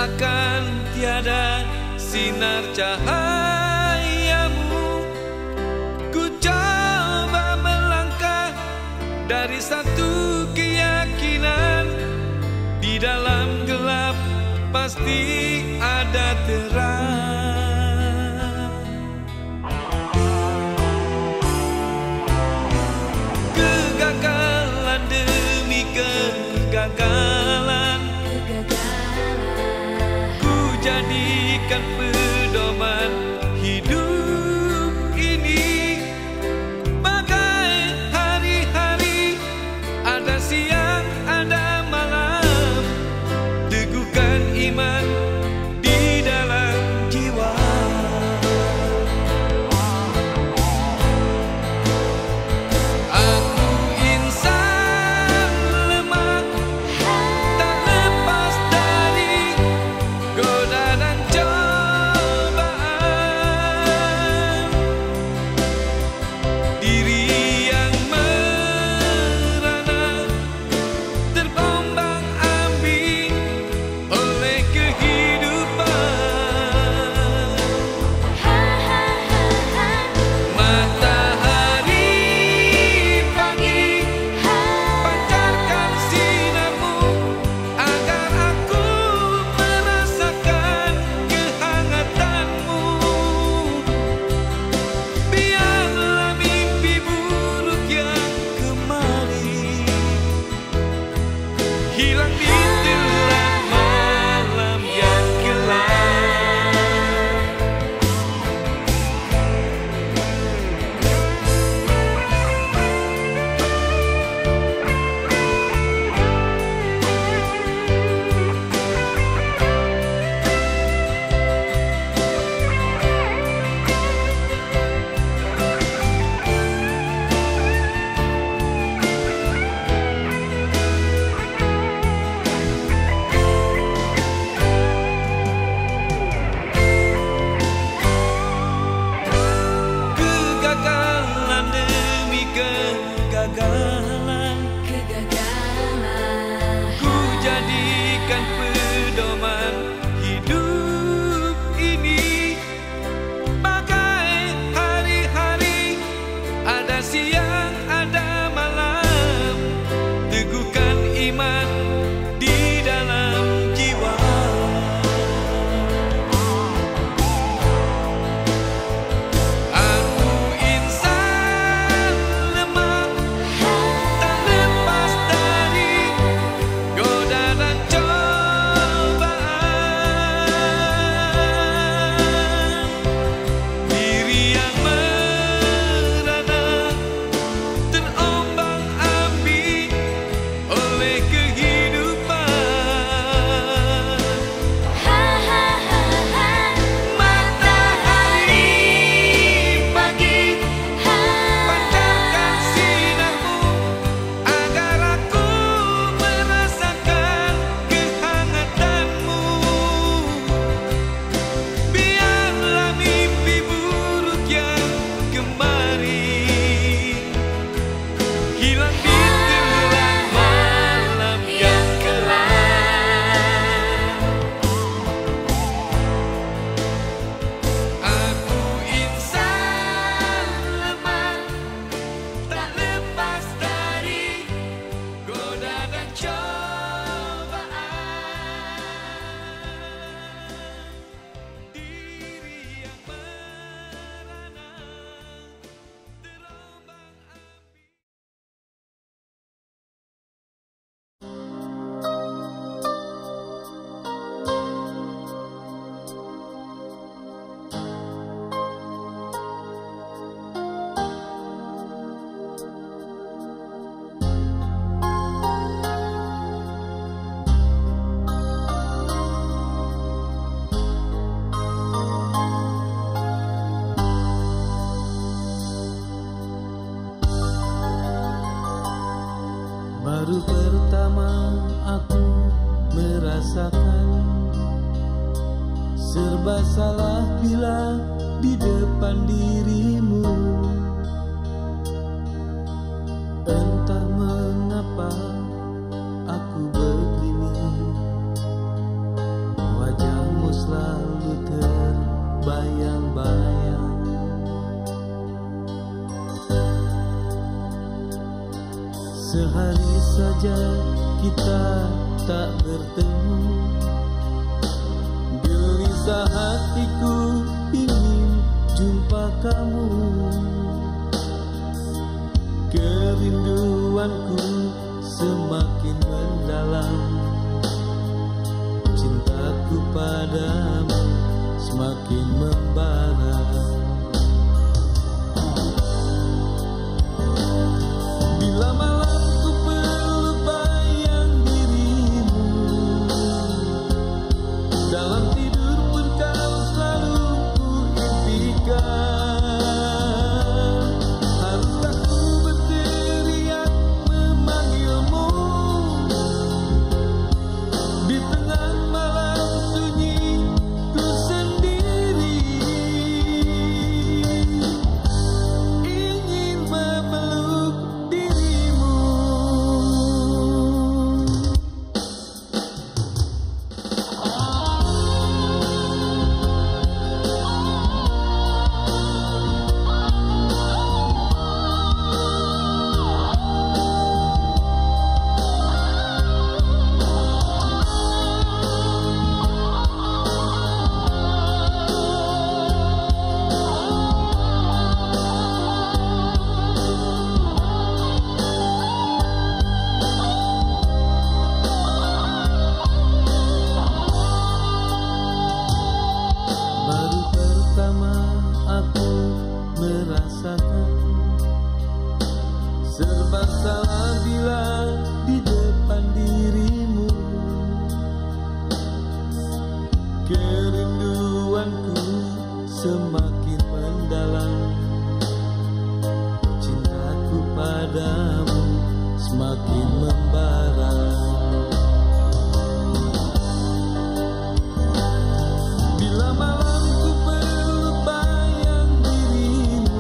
akan tiada sinar cahayamu. Ku coba melangkah dari satu keyakinan, di dalam gelap pasti ada terang. Kegagalan demi kegagalan, ku jadikan pedoman hidup ini. Bagai hari-hari, ada siang, ada malam, teguhkan iman di dalam jiwa. Aku insan lemah, tak lepas dari goda dan cobaan. Diri yang merana, terombang-ambing oleh kehidupan. Matahari pagi, pancarkan sinarmu agar aku merasakan kehangatanmu. Biarlah mimpi buruk yang kemarin hilang di telan malam yang gelap. Kegagalan demi kegagalan, ku jadikan pedoman hidup ini. Bagai hari-hari, ada siang, ada malam, teguhkan iman di dalam jiwa. Aku insan lemah, tak lepas dari goda dan cobaan. Diri yang merana, terombang-ambing oleh kehidupan. Matahari pagi, pancarkan sinarmu agar aku merasakan kehangatanmu. Biarlah mimpi buruk yang kemarin hilang di telan malam yang gelap. Aku insan lemah, tak lepas dari goda dan cobaan. Diri yang merana, terombang-ambing. Baru pertama aku merasakan serba salah bila di depan dirimu. Entah mengapa aku begini, wajah terbayang-bayang. Sehari saja kita tak bertemu, gelisah hatiku ingin jumpa kamu. Kerinduanku semakin mendalam, cintaku padamu semakin membara. Bila malam ku peluk bayang dirimu, dalam tidur pun kau selalu ku impikan. Haruskah ku berteriak memanggilmu di tengah malam sunyi ku sendiri, ingin memeluk dirimu. Baru pertama aku merasakan serba salah bila di depan dirimu. Kerinduanku semakin mendalam, cintaku padamu semakin membara. Bila malam ku peluk bayang dirimu,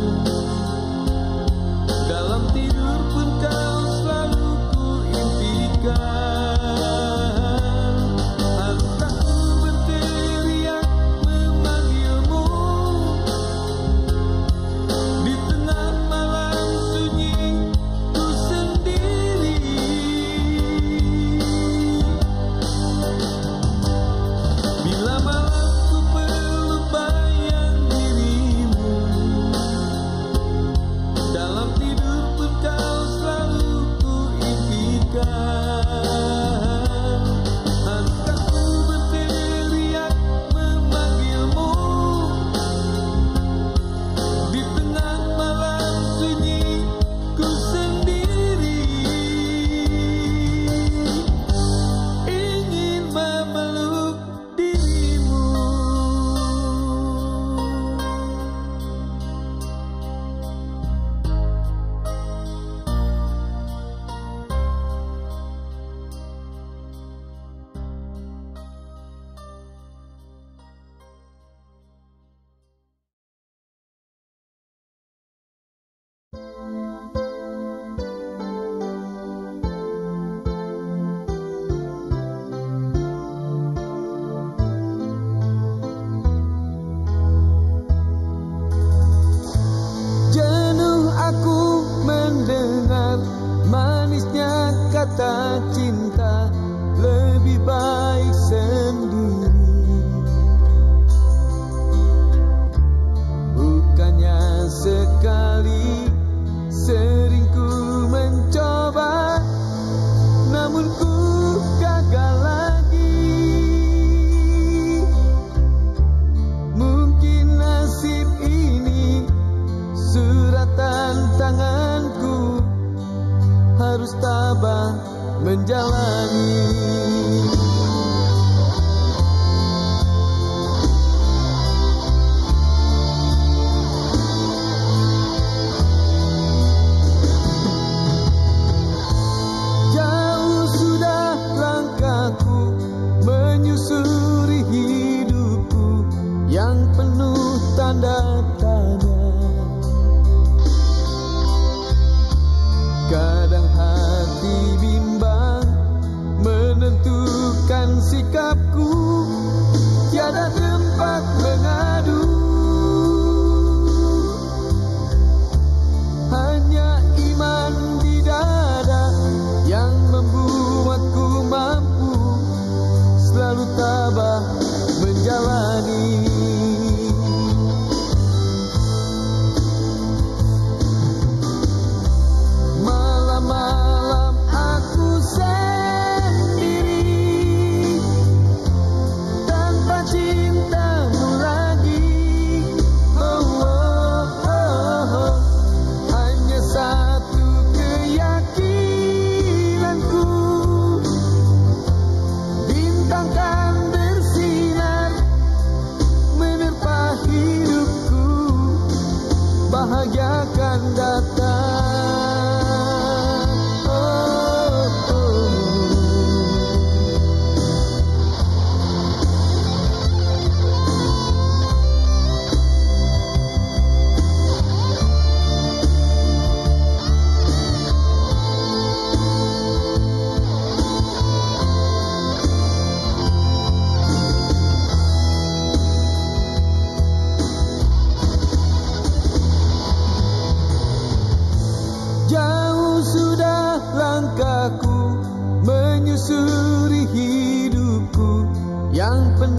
dalam tidur pun kau selalu ku impikan. Haruskah ku berteriak memanggilmu di tengah malam sunyi ku sendiri, bila malam ku peluk bayang dirimu, dalam tidur pun kau selalu ku impikan. Haruskah ku berteriak memanggilmu di tengah malam sunyi ku sendiri, ingin memeluk dirimu. Jenuh aku mendengar manisnya kata cinta, lebih baik sendiri. Bukannya sekali sering ku mencoba, namun ku gagal lagi. Mungkin nasib ini suratan tanganku, harus tabah menjalani. Jauh sudah langkahku menyusuri hidupku yang penuh tanda tanya. Kadang hati bimbang menentukan sikapku, tiada tempat menghadap.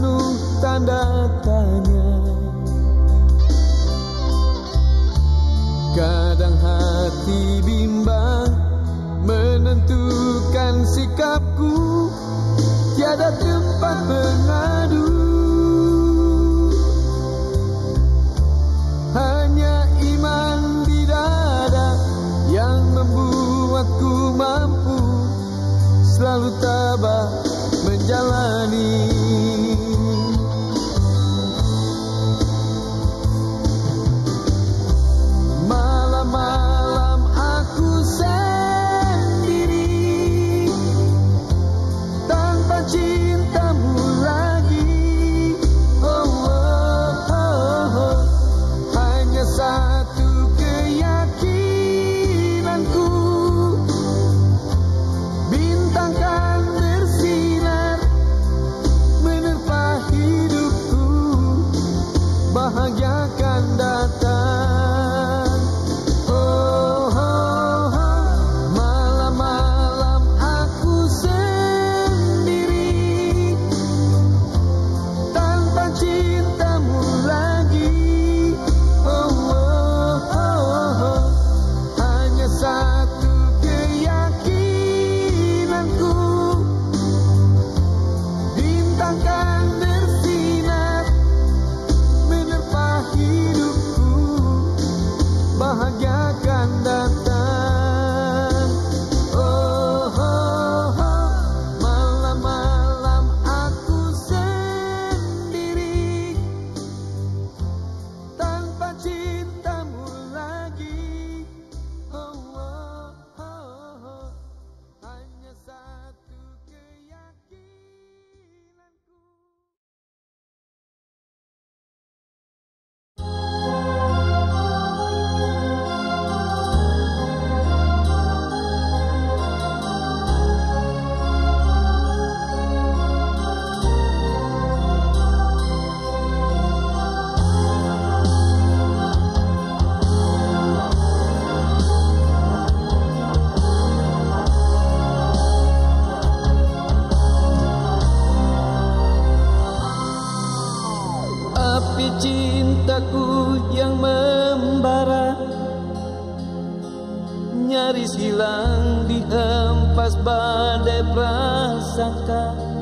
penuh tanda tanya. Kadang hati bimbang menentukan sikapku, tiada tempat mengadu. Hanya iman di dada yang membuatku mampu selalu tabah menjalani. Malam-malam aku sendiri tanpa cintamu lagi. Oh, oh, oh, oh. Hanya satu keyakinanku, bintang kan bersinar menerpa hidupku, bahagia kan datang. Oh, oh, oh. Malam-malam aku sendiri tanpa cintamu lagi. Oh, oh, oh, oh. Hanya satu keyakinanku, bintang kan bersinar menerpa hidupku, bahagia kan datang. Oh, oh, oh. Malam-malam aku sendiri tanpa cintamu lagi. Oh, oh, oh, oh. Hanya satu keyakinanku. Api cintaku yang membara nyaris hilang dihempas badai prasangka.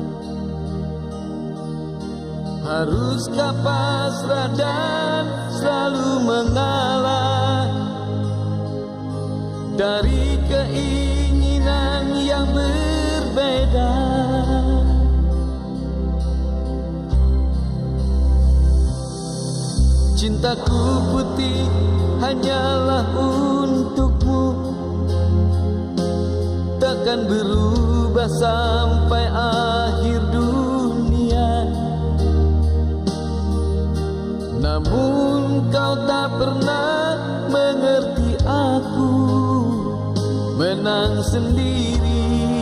Haruskah pasrah dan selalu mengalah dari keinginan yang berbeda? Cintaku putih hanyalah untukmu, takkan berubah sampai akhir dunia. Namun kau tak pernah mengerti aku menang sendiri.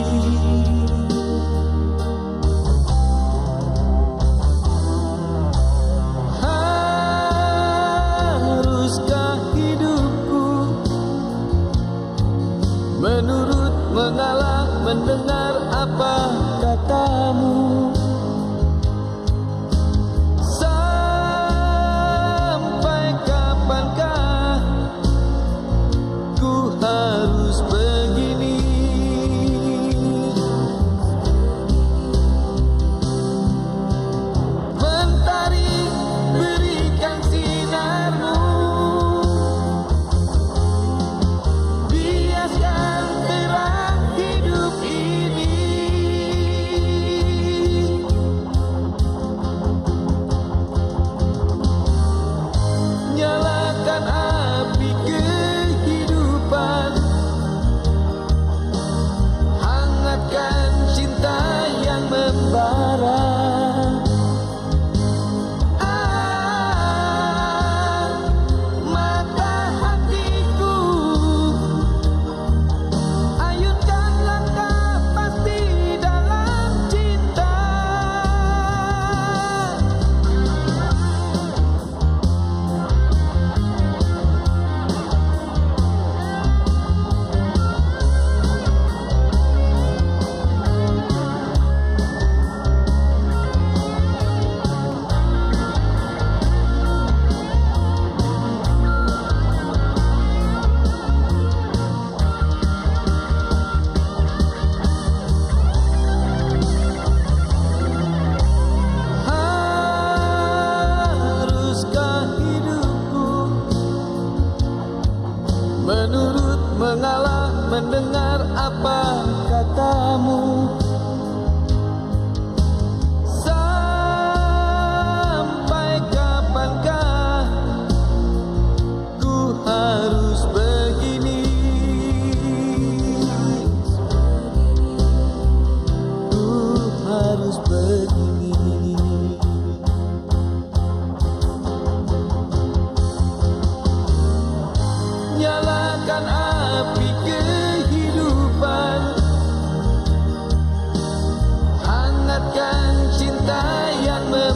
Menurut mengalah mendengar apa katamu, sampai kapankah ku harus begini?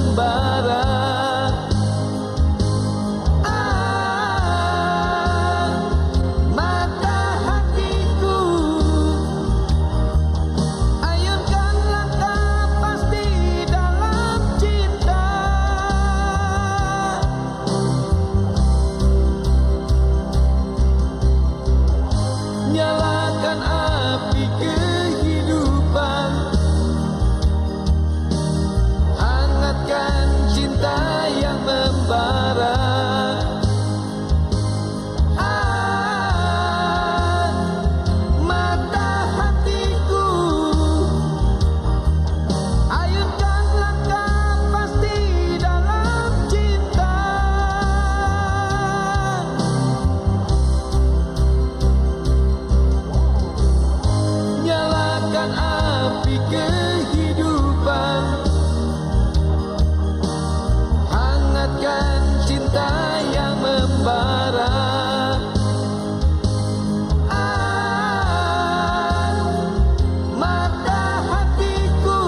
membara. Mata hatiku, ayunkanlah kapas di dalam cinta. Nyalakan api kehidupan, hangatkan cinta yang membara. Mata hatiku, ayunkanlah kapas di dalam cinta. Nyalakan api kehidupan, hangatkan cinta yang membara. Mata hatiku,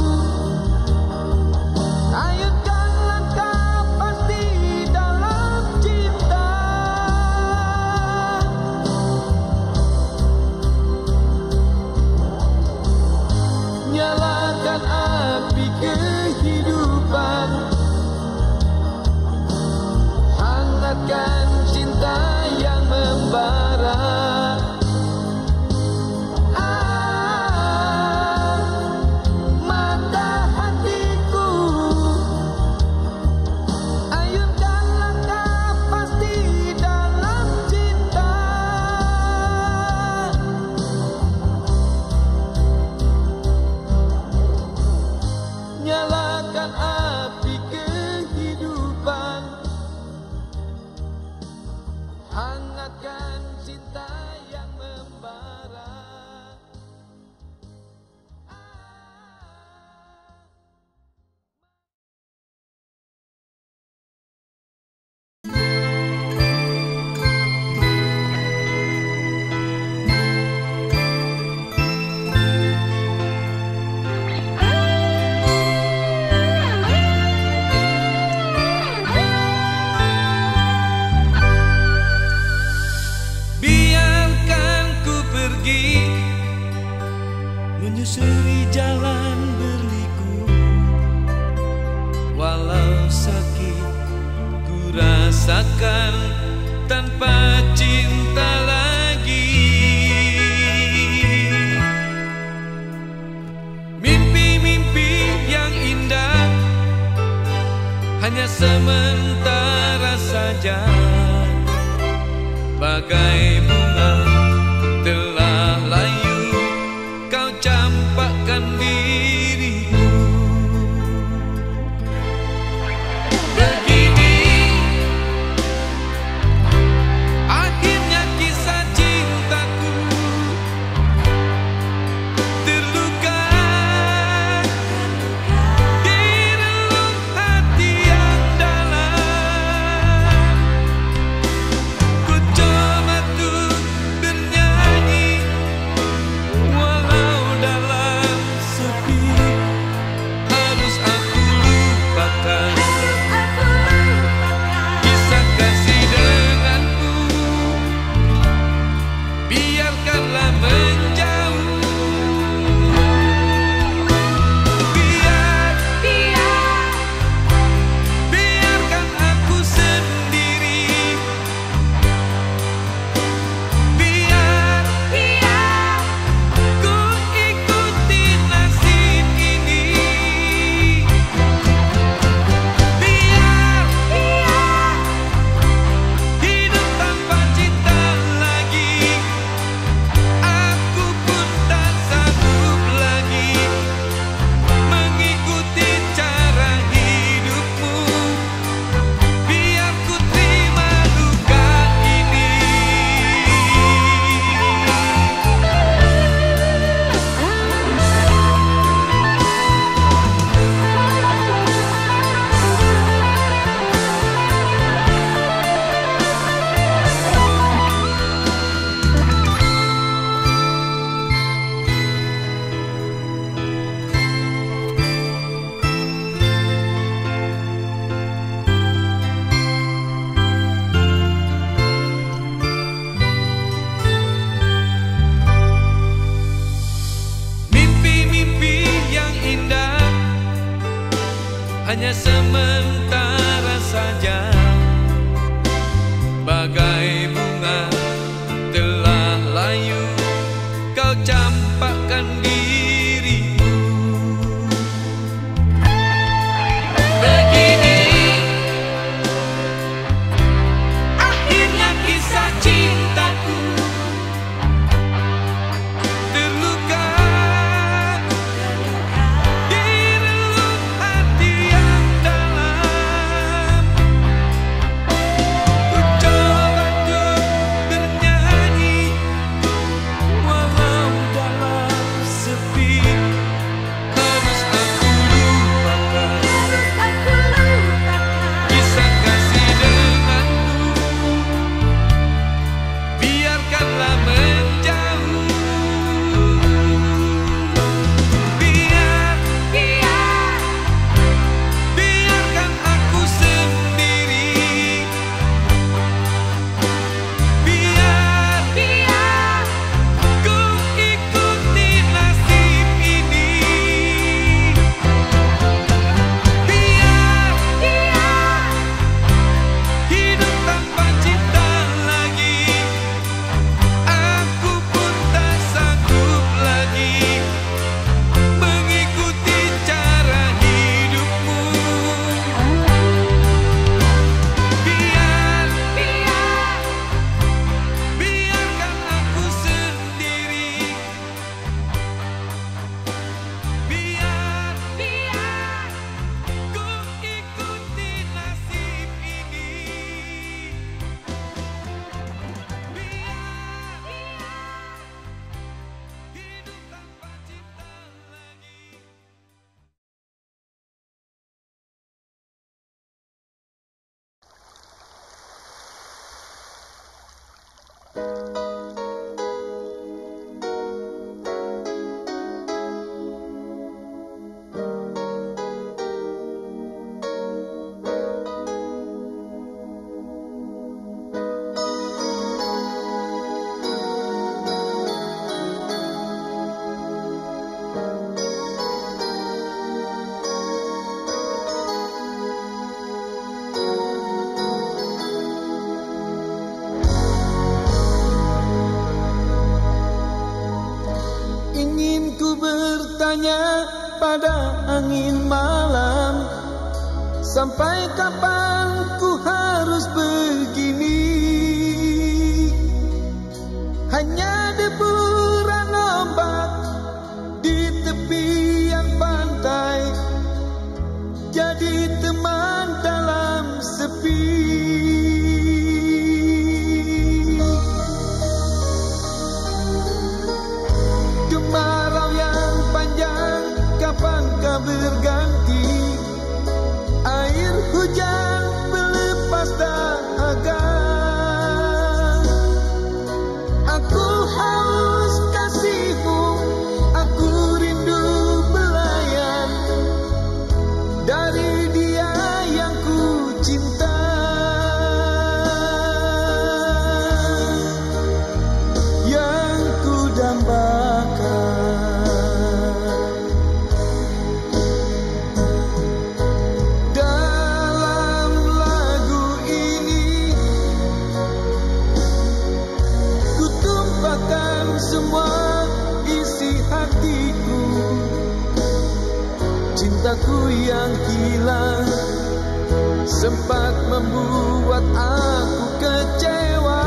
ayunkanlah kapas di dalam cinta. Nyalakan api kehidupan, hangatkan cinta yang membara. Mata hatiku, ayunkanlah kapas di dalam cinta. Nyalakan api kehidupan, hangatkan cinta yang membara. Biarkan ku pergi menyusuri jalan berliku, walau sakit ku rasakan tanpa cinta lagi. Mimpi-mimpi yang indah hanya sementara saja, bagai bunga telah layu kau campakkan diriku. Begini akhirnya kisah cintaku, terluka di relung hati yang dalam. Ku coba tuh hanya sementara saja. Bagai bunga telah layu, kau campakkan dirimu. Begini akhirnya kisah cintaku, terluka di relung hati yang dalam. Ku coba untuk bernyanyi walau dalam sepi. Harus aku lupakan kisah kasih denganmu. Biarkanlah menjauh. Biarkan aku sendiri. Biar ku ikuti nasib ini. Biar hidup tanpa cinta lagi. Aku pun tak sanggup lagi mengikuti cara hidupmu. Biarkan aku sendiri. Biar ku ikuti nasib ini. Hidup tanpa cinta lagi. Ingin ku bertanya pada angin malam, sampai kapan ku harus begini? Hanya deburan ombak di tepian pantai, jadi teman dalam sepi. Kemarau yang panjang kapankah berganti? Air hujan melepas dahaga. Aku haus kasihmu, aku rindu belayan dari dia yang ku cinta. Yang ku dambakan dalam lagu ini, ku tumpahkan semua isi hatiku. Cintaku yang hilang sempat membuat aku kecewa.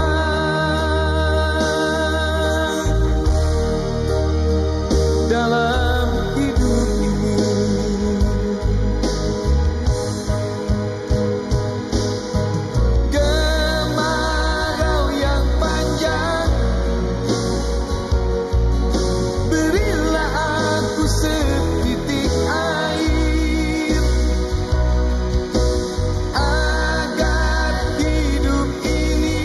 Dalam hidup ini kemarau yang panjang, berilah aku setitik air agar hidup ini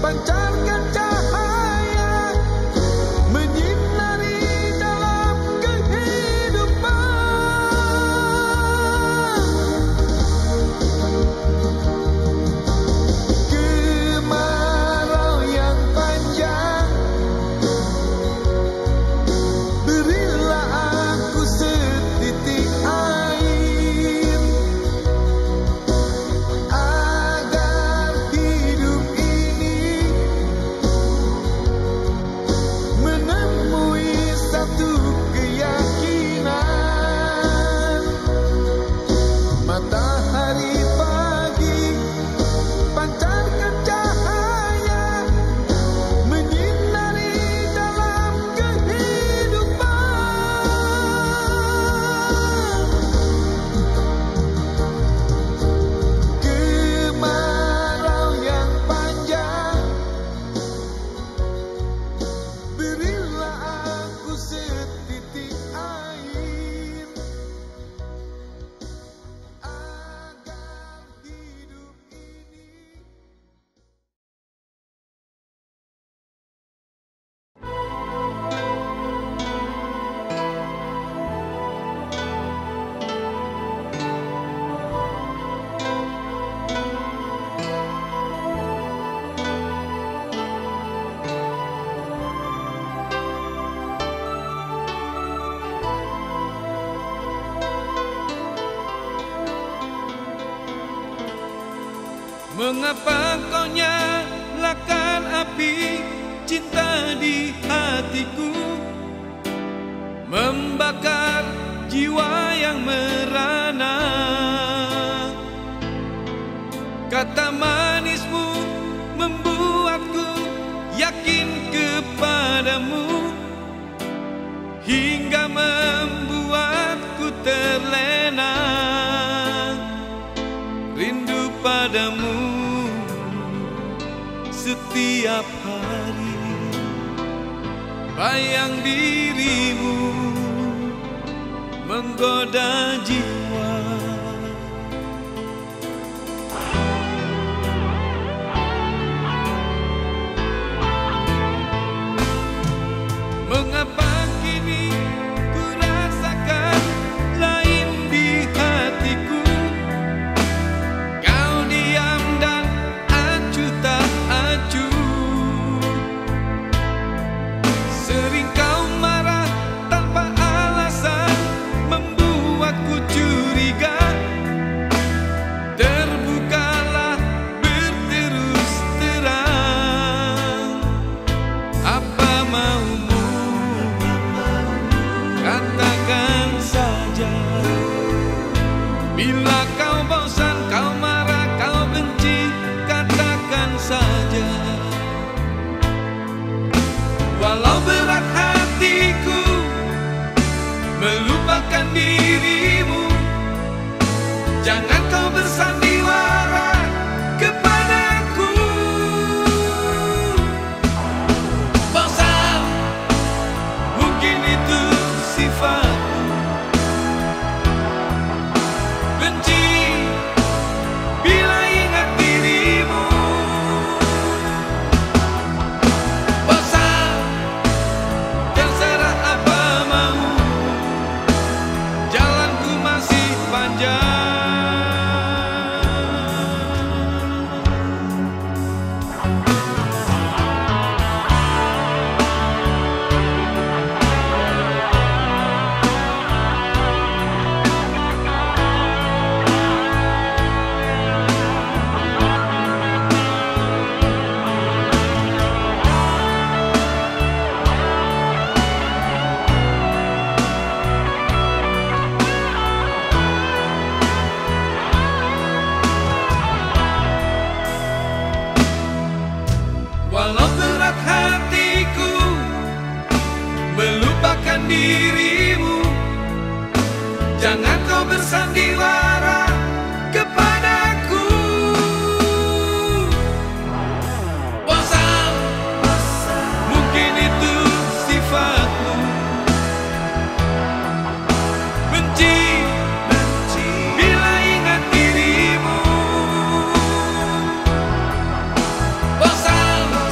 pancarkan cahaya menyinari dalam kehidupan. Kemarau yang panjang, berilah aku setitik air agar hidup ini menemui satu keyakinan. Matahari pagi, pancarkan cahaya menyinari dalam kehidupan. Kemarau yang panjang, berilah aku setitik air agar hidup ini. Mengapa kau nyalakan api cinta di hatiku, membakar jiwa yang merana? Kata manismu membuatku yakin kepadamu, hingga membuatku terlena rindu padamu setiap hari. Bayang dirimu menggoda jiwa. Mengapa kini ku rasakan lain di hatiku? Kau diam dan acuh tak acuh. Sering kau marah tanpa alasan, membuatku curiga. Terbukalah berterus terang, apa maumu? Katakan saja. Bila kau bosan, kau marah, kau benci, katakan saja. Walau berat hatiku melupakan dirimu, jangan kau bersandiwara kepadaku. Bosan, mungkin itu sifatmu. Benci bila ingat dirimu. Bosan, terserah apa mau, jalanku masih panjang. Walau berat hatiku melupakan dirimu, jangan kau bersandiwara kepadaku. Bosan, mungkin itu sifatmu. Benci bila ingat dirimu. Bosan,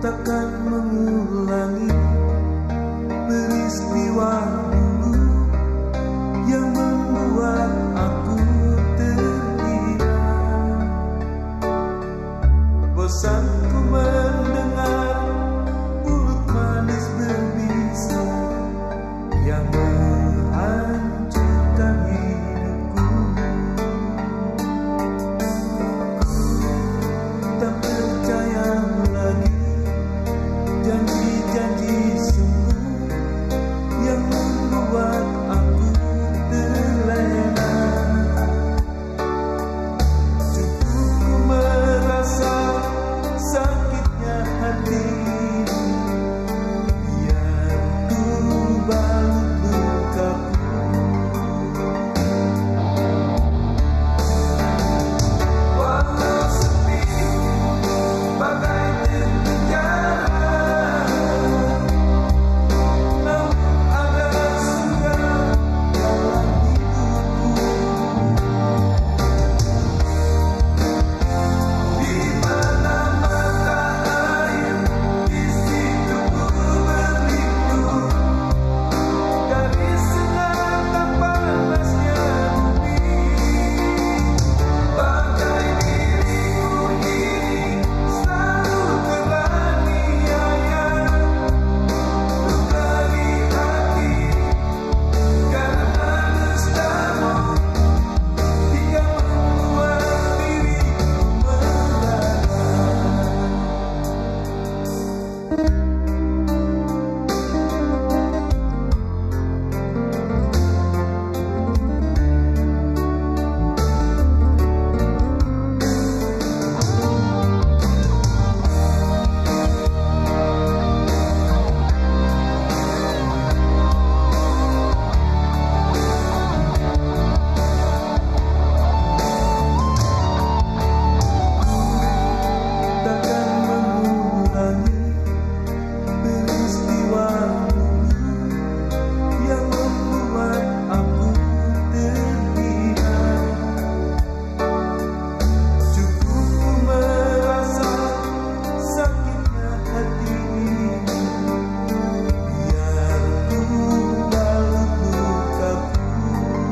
takkan mengulangi peristiwa dulu yang membuat aku terhina. Bosan ku mendengar mulut manis berbisa yang menghancurkan hidupku. Ku tak percaya lagi janji-janji semu yang membuat aku terlena. Cukup ku merasa sakitnya hati, biar ku balut lukaku. Walau sepi bagai penjara, namun ada surga dalam hidupku. Di mana mata air, di situ ku berlindung dari sengatan panasnya bumi. Bagai dirimu ini selalu teraniaya, luka di hati karena dustamu hingga membuat diriku melara. Takkan mengulangi peristiwa dulu yang membuat aku terhina. Cukup ku merasa sakitnya hati, biar ku balut lukaku.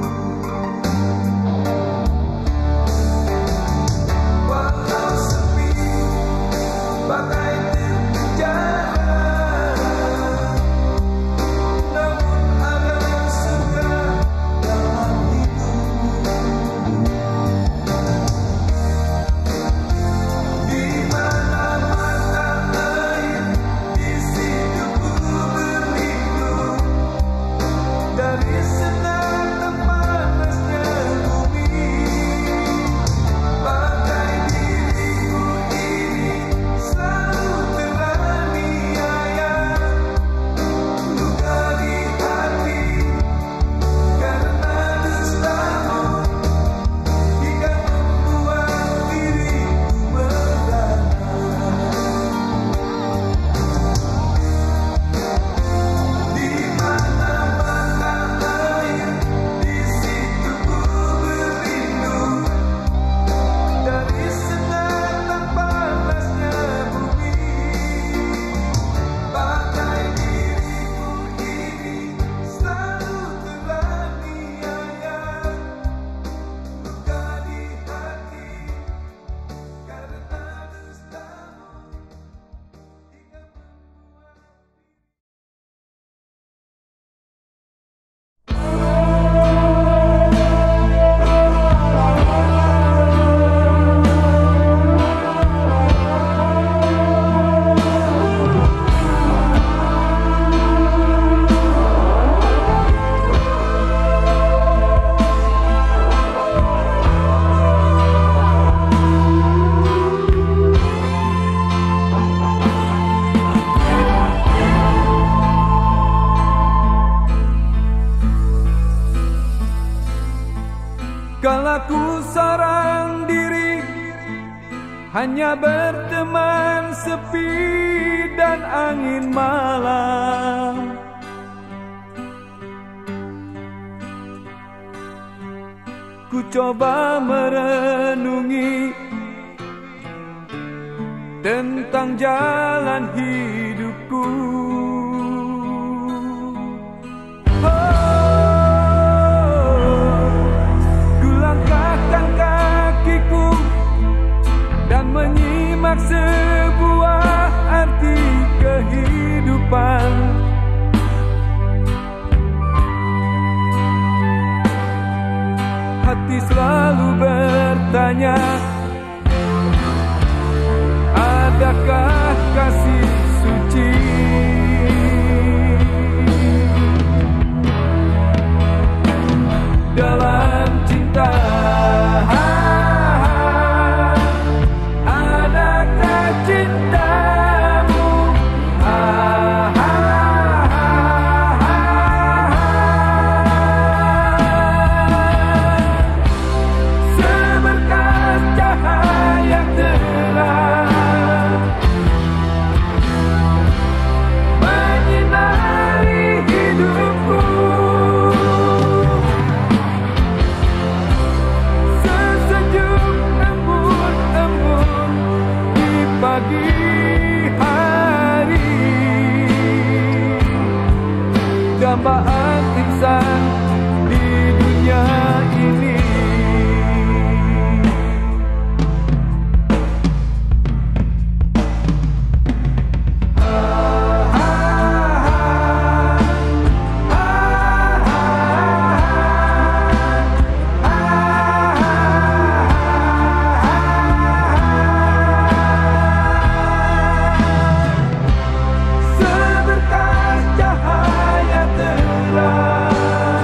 Walau sepi bagai penjara, namun ada surga dalam hidupku. Di mana mata air, di situ ku berlindung dari sengatan panasnya bumi. Bagai dirimu ini selalu teraniaya, luka di hati karena dustamu hingga membuat diriku melara. Di mana mata air, di situ ku berlindung dari sengatan panasnya bumi. Bagai dirimu ini selalu teraniaya, luka di hati karena dustamu hingga membuat. Kala ku seorang diri, hanya berteman sepi dan angin malam. Ku coba merenungi tentang jalan hidupku. Kulangkahkan kakiku dan menyimak sebuah arti kehidupan. Hati selalu bertanya, adakah kasih suci dalam cinta? Adakah cintamu seberkas cahaya terang menyinari hidupku, sesejuk embun-embun di pagi hari, dambaan insan di dunia ini. Seberkas cahaya terang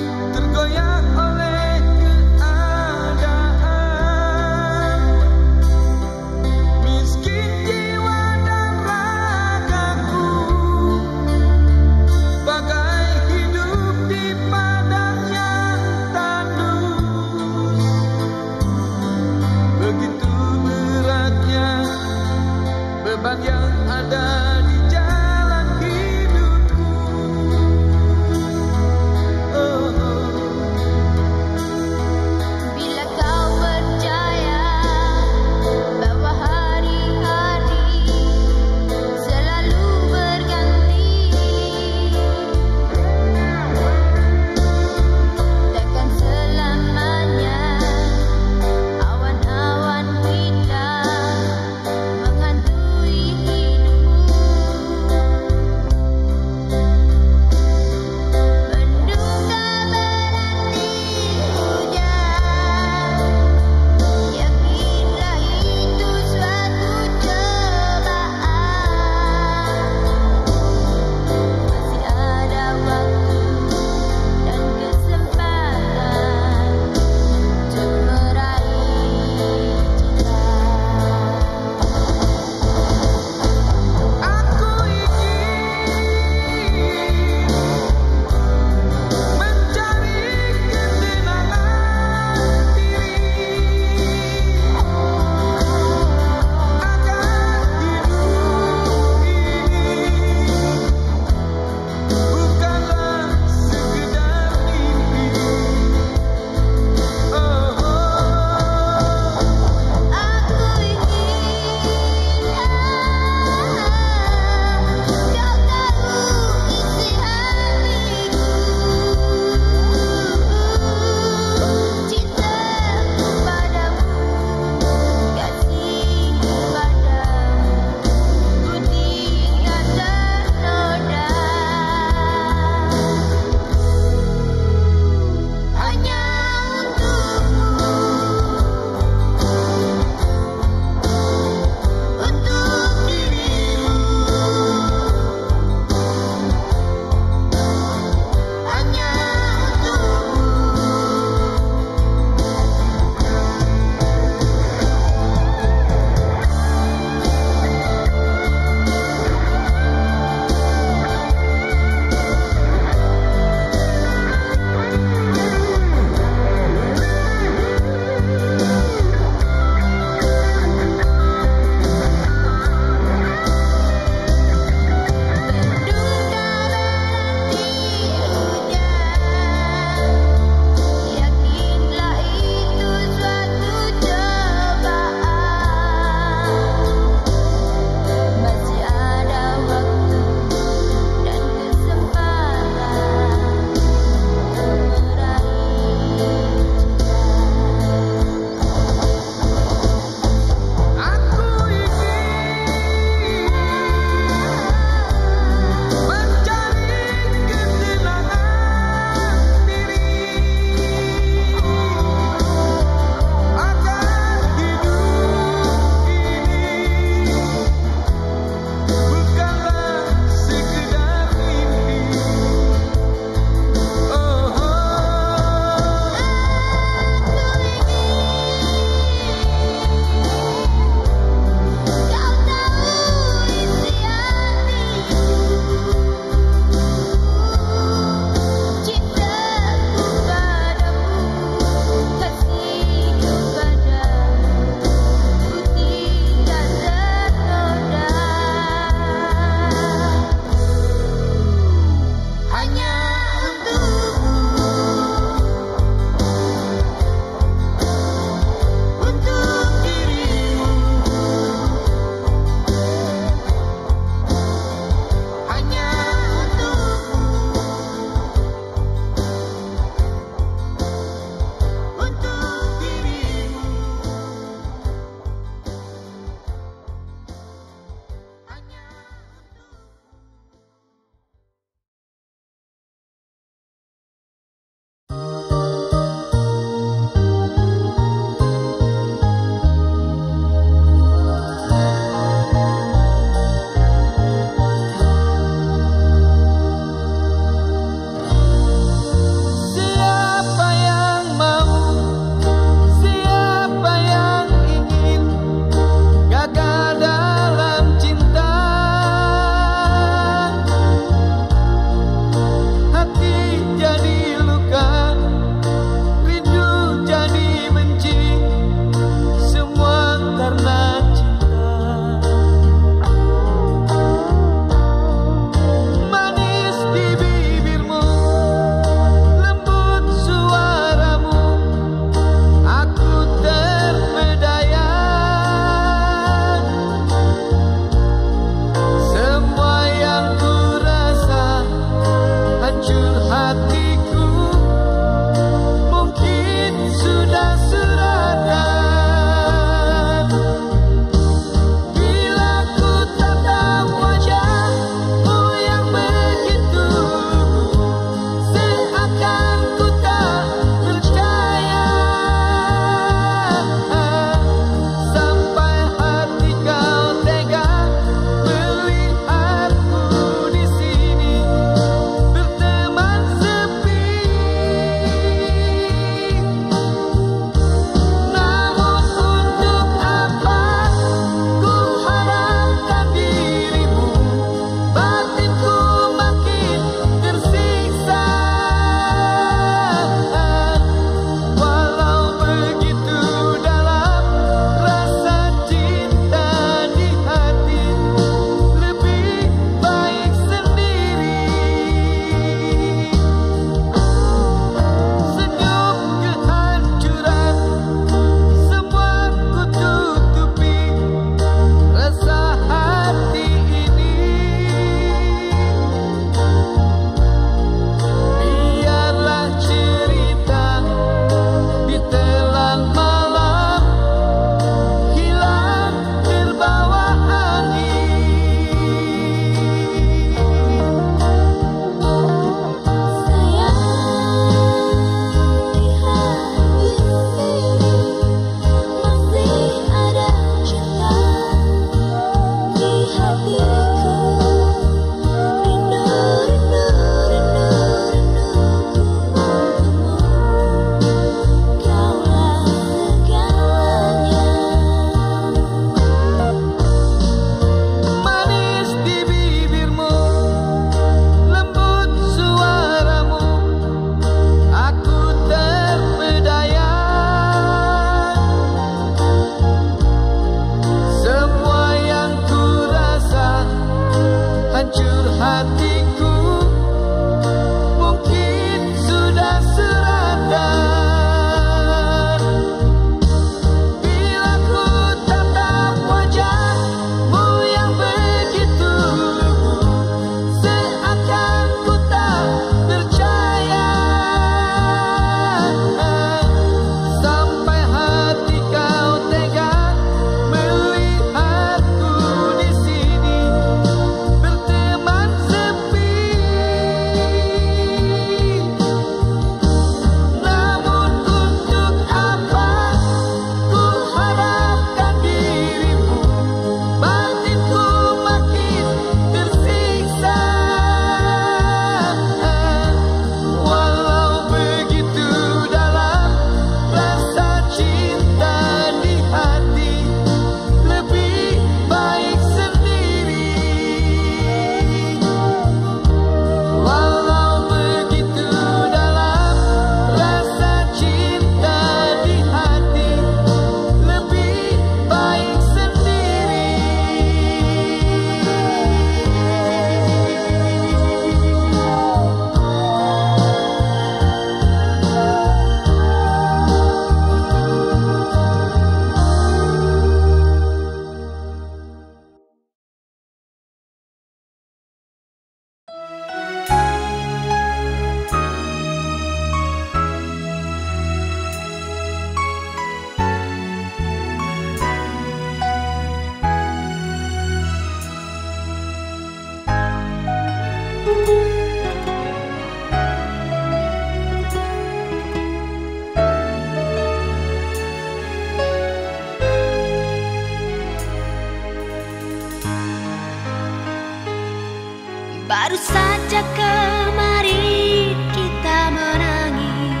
Baru saja kemarin kita menangis,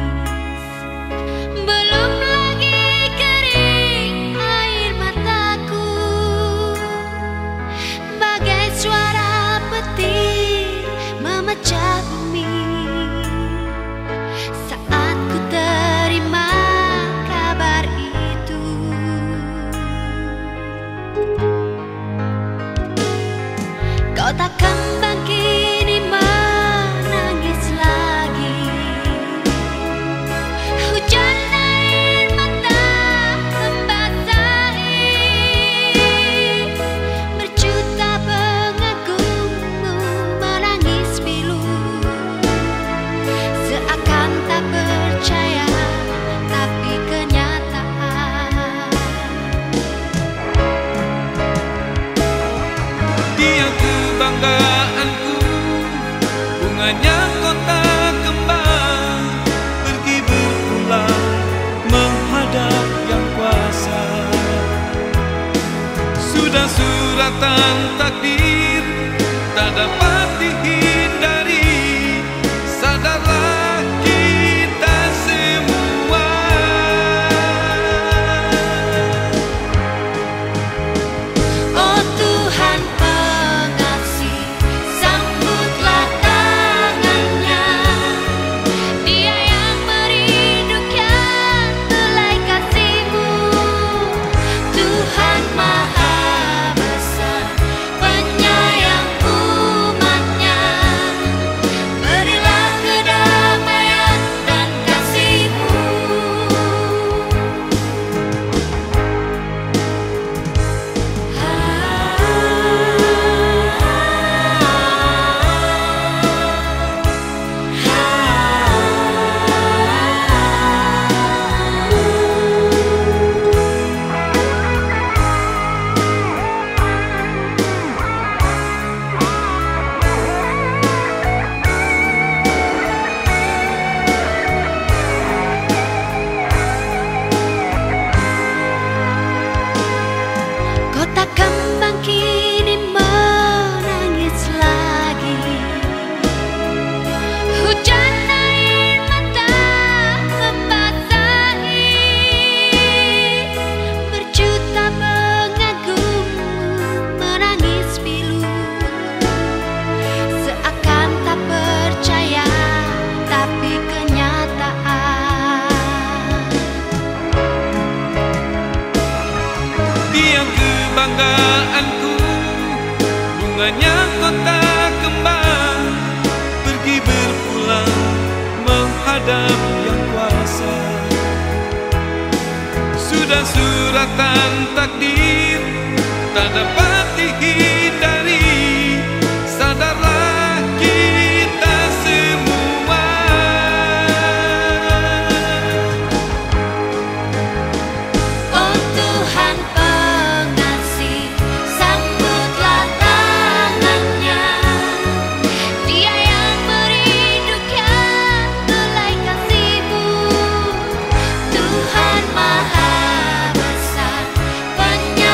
belum lagi kering air mataku, bagai suara petir memecah bumi saat ku terima kabar itu. Kau takkan kini menangis lagi. Hujan air mata membasahi berjuta pengagummu menangis pilu, seakan tak percaya tapi kenyataan. Dia kebanggaanku, bunganya kota kembang, pergi berpulang menghadap yang kuasa. Sudah suratan takdir, tak dapat dihindari. Sadarlah kita semua. Oh Tuhan pengasih, sambutlah tangannya. Dia yang merindukan belai kasih-Mu. Tuhan Maha Besar, penyayang umat-Nya. Berilah kedamaian dan kasih-Mu. Kota kembang kini menangis lagi. Hujan air mata membasahi berjuta pengagummu menangis pilu, seakan tak percaya tapi kenyataan. Dia kebanggaanku, bunganya kota kembang, pergi berpulang menghadap yang kuasa. Sudah suratan takdir, tak dapat dihindari. Sadarlah kita semua. Oh Tuhan pengasih, sambutlah tangannya. Dia yang merindukan belai kasih-Mu. Tuhan Maha Besar, penyayang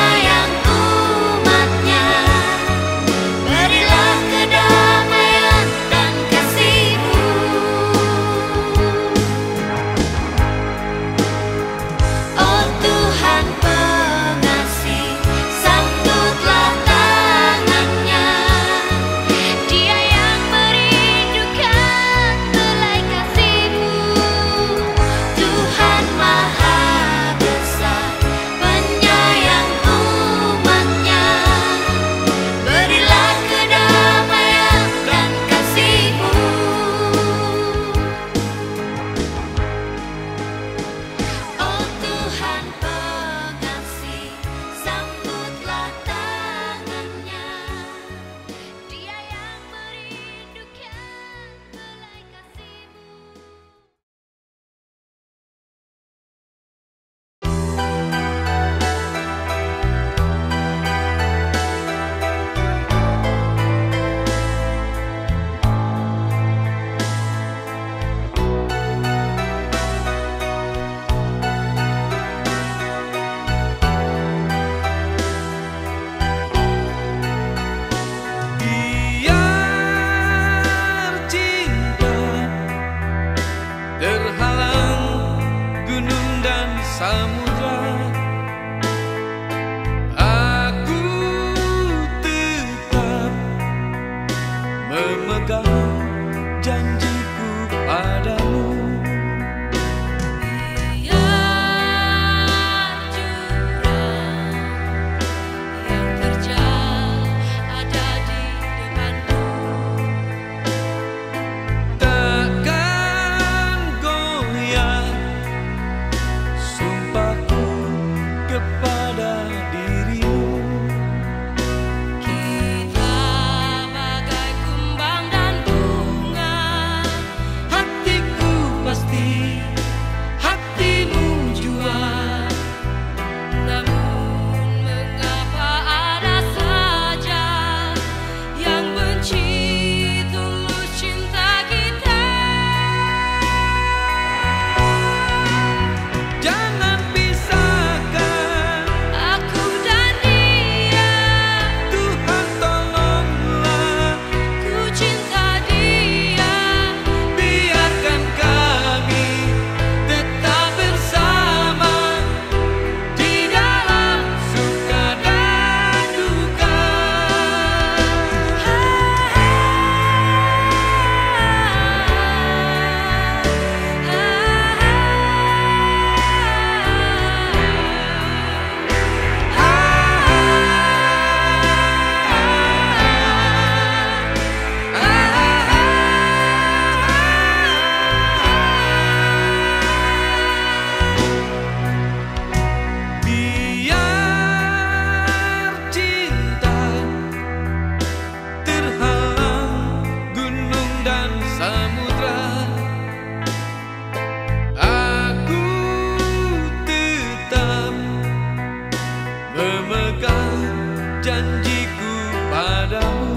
pegang janjiku padamu.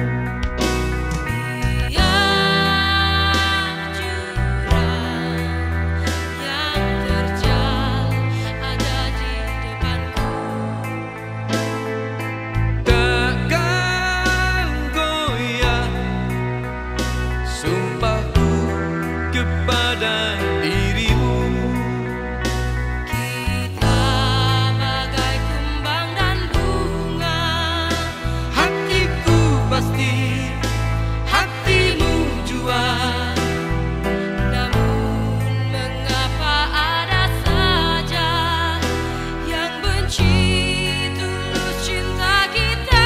Kepada dirimu, kita bagai kumbang dan bunga. hatiku pasti, hatimu jua. Namun mengapa ada saja yang benci tulus cinta kita?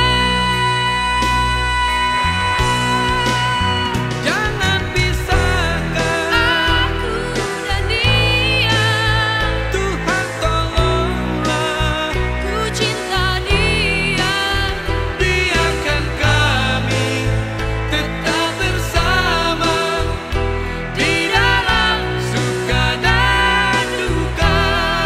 Jangan pisahkan Aku dan dia, Tuhan, tolonglah. ku cinta dia. Biarkan kami tetap bersama di dalam suka dan duka.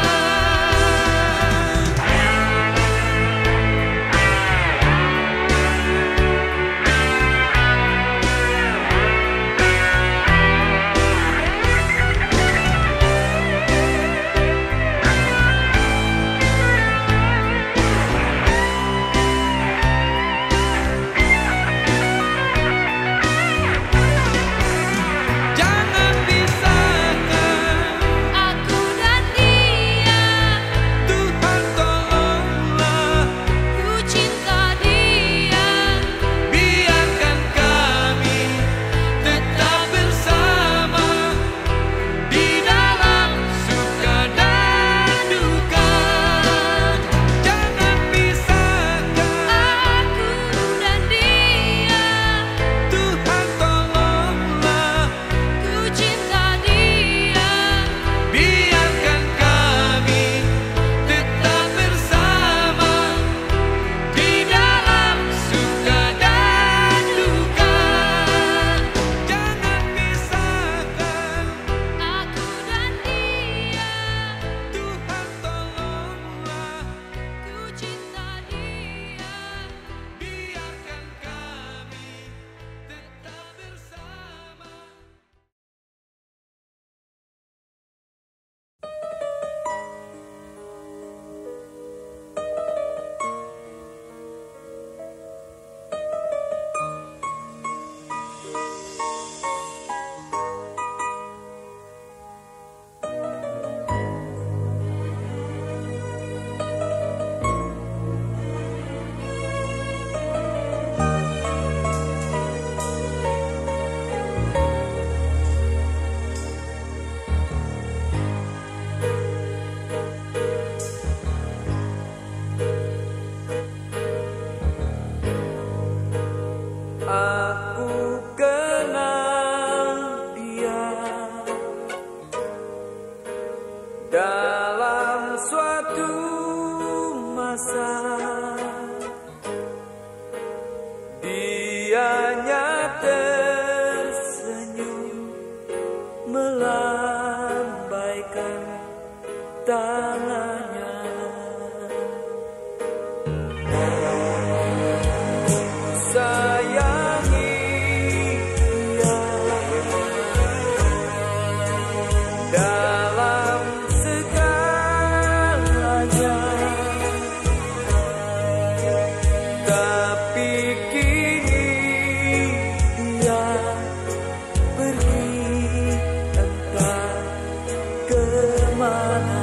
Jangan pisahkan Aku dan dia, Tuhan, tolonglah. ku cinta dia. Biarkan kami tetap bersama di dalam suka dan duka. Jangan pisahkan Aku dan dia, Tuhan, tolonglah. ku cinta dia. Biarkan kami tetap bersama di dalam suka dan duka. Jangan pisahkan Aku dan dia, Tuhan, tolonglah. ku cinta dia. Biarkan kami tetap bersama. Aku kenal dia dalam suatu masa. Dianya tersenyum melambaikan tangannya. Sayangi dia dalam segalanya, tapi kini dia pergi entah kemana.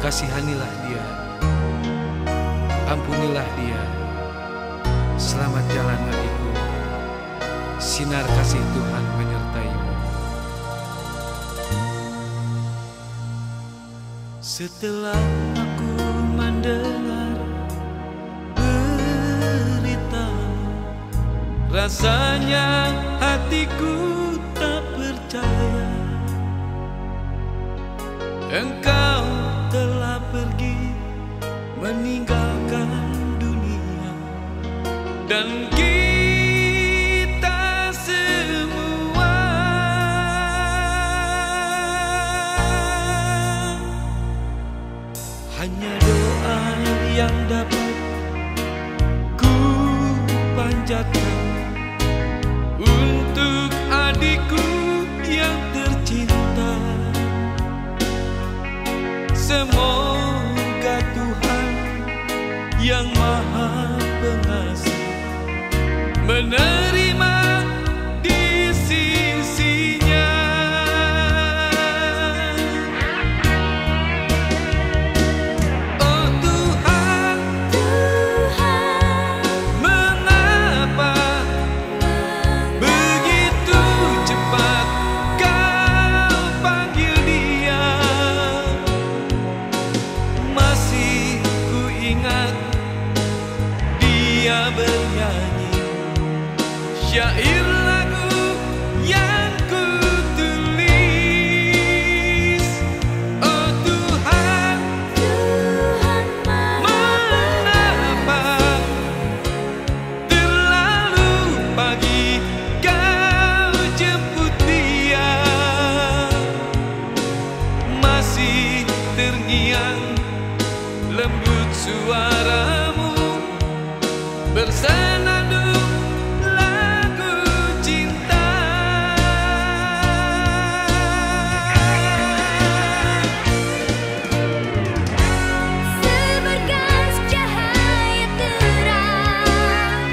kasihanilah dia, ampunilah dia. Selamat jalan adikku, sinar kasih Tuhan menyertaimu. Setelah aku mendengar berita, rasanya hatiku tak percaya. Engkau telah pergi meninggalkan dunia, dan kita semua hanya doa yang dapat ku panjatkan untuk adikku yang tercinta. Semoga Tuhan yang Maha Pengasih menerima di sisinya. Oh Tuhan, mengapa begitu cepat Kau panggil dia? Masih ku ingat dia bernyanyi syair lagu yang ku tulis. Oh Tuhan, mengapa terlalu pagi Kau jemput dia? Masih terngiang lembut suaramu bersenandung lagu cinta. Seberkas cahaya terang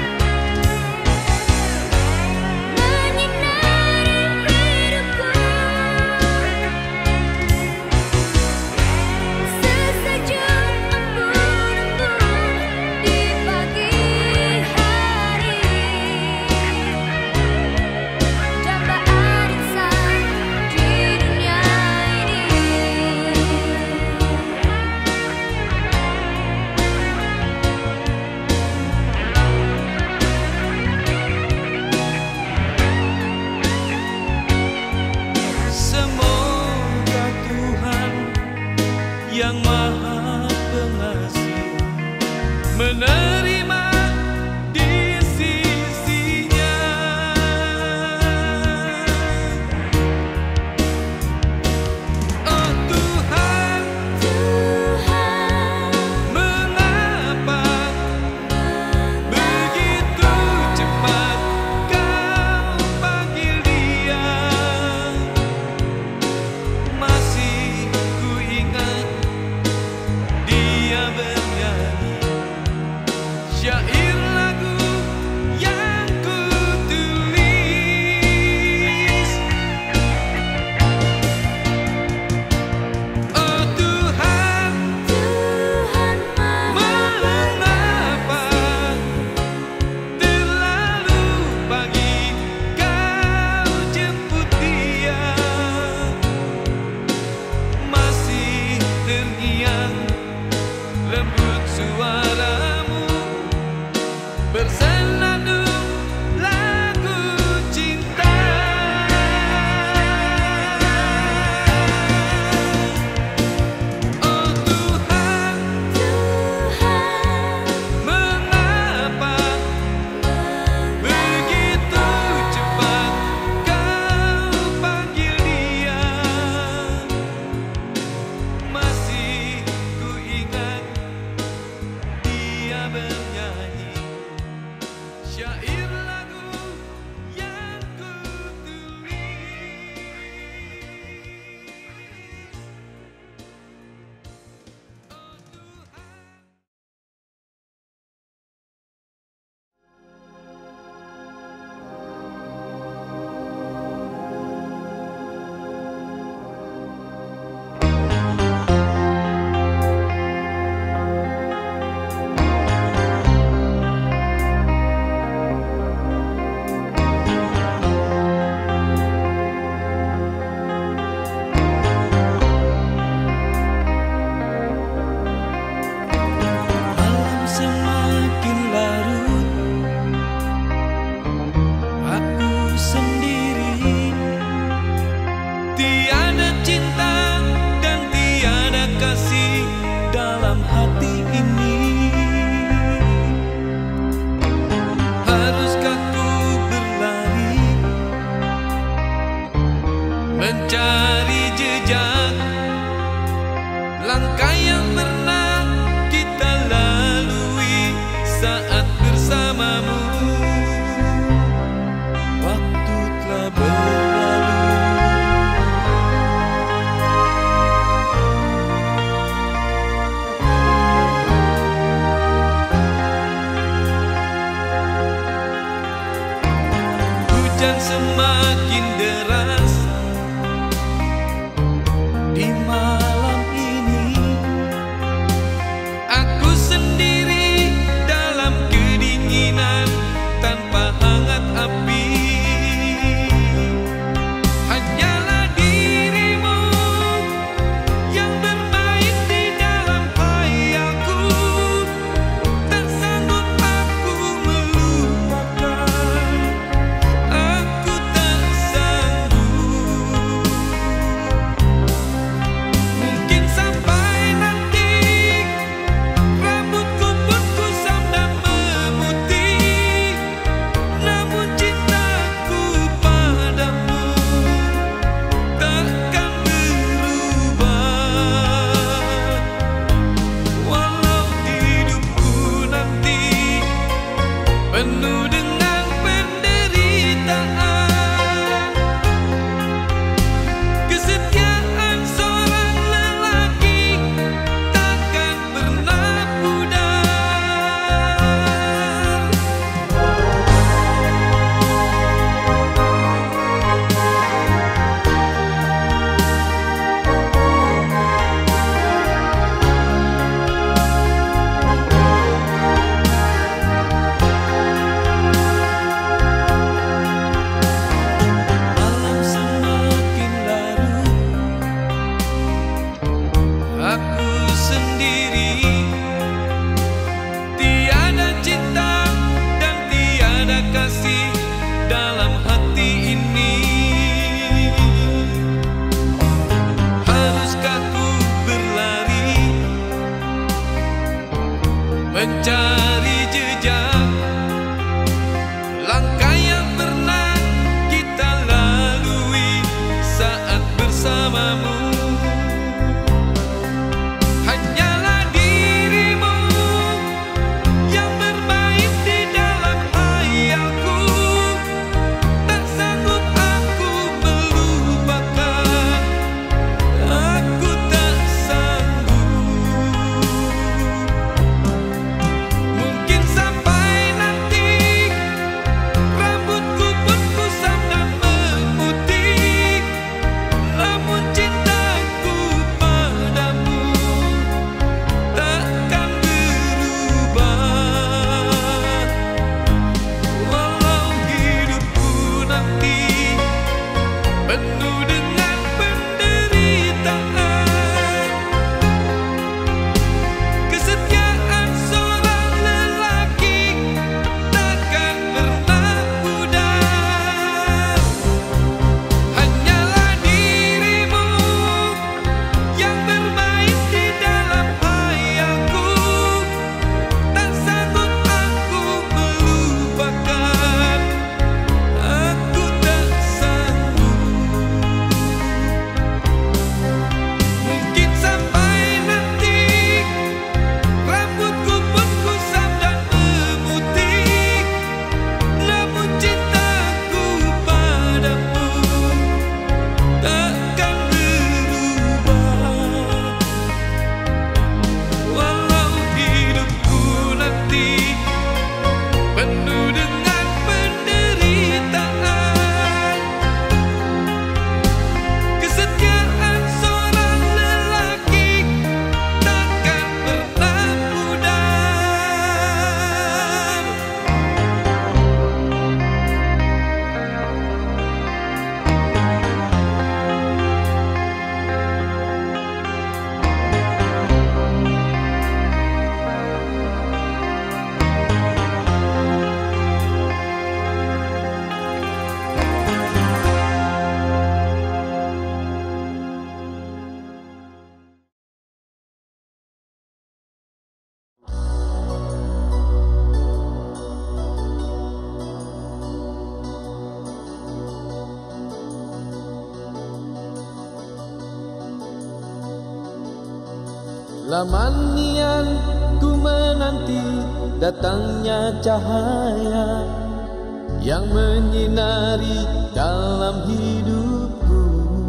menyinari hidupku, sesajen embun-embun mencari jejak langkah yang pernah kita lalui saat bersamamu. Waktu telah berlalu, hujan semakin deras di malam ini. Aku sendiri dalam kedinginan tanpa hangat api. Hanyalah dirimu yang bermain di dalam khayalku. Tak sanggup aku melupakan, aku tak sanggup. Lamanian ku menanti datangnya cahaya yang menyinari dalam hidupku.